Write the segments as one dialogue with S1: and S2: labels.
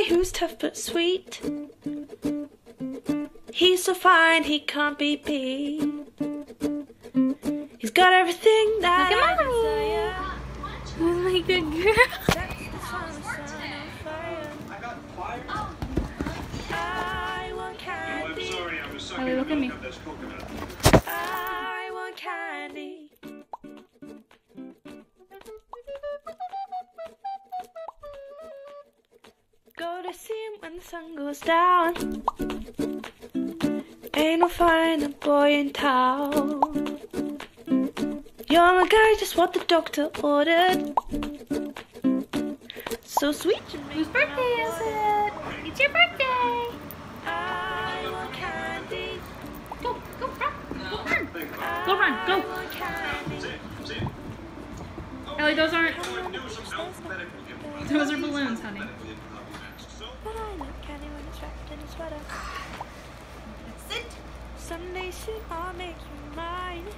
S1: who's tough but sweet. He's so fine, he can't be beat. He's got everything that I desire.
S2: Oh my good girl.
S1: I want candy.
S2: Ellie, look at me.
S1: I want candy. Go to see him when the sun goes down. Ain't no finer boy in town. You're my guy, just what the doctor ordered. So sweet to me.
S2: Whose birthday is it? It's your birthday.
S1: I want candy.
S2: Go, go, run. Go run, go.
S1: I want candy.
S2: Ellie, those are balloons, honey.
S1: But I love candy when it's wrapped in a sweater.
S3: Sit.
S1: Someday soon I'll make you mine.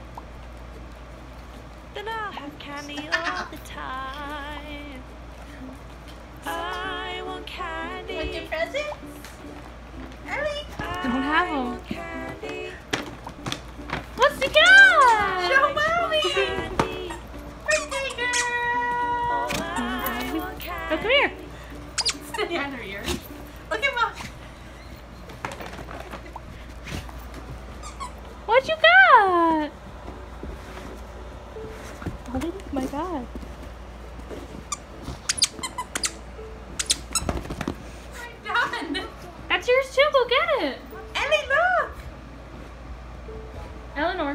S1: Then I'll have candy all the time. I want candy.
S3: Want your presents? Ellie?
S2: Don't have them.
S1: want candy.
S2: What's he got?
S3: Show mommy.
S1: Candy.
S3: Birthday girl.
S1: I want candy.
S2: Oh, come here.
S3: Sit down her ears. Look at mom.
S2: What you got? Oh my god.
S3: I'm done.
S2: That's yours too. Go get it.
S3: Ellie, look.
S2: Eleanor.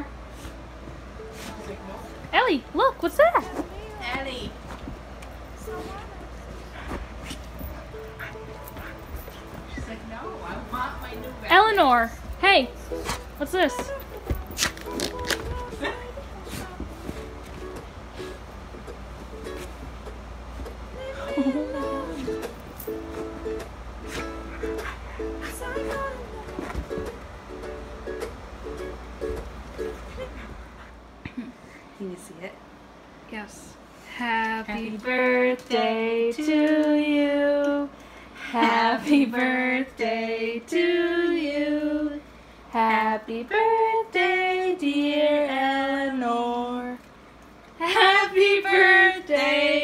S2: Ellie, look. What's that?
S3: Ellie. She's like, no, I want my new bag.
S2: Eleanor. Hey. What's this?
S3: Can you see it?
S2: Yes. Happy birthday to you. Happy birthday to you. Happy birthday, dear Eleanor. Happy birthday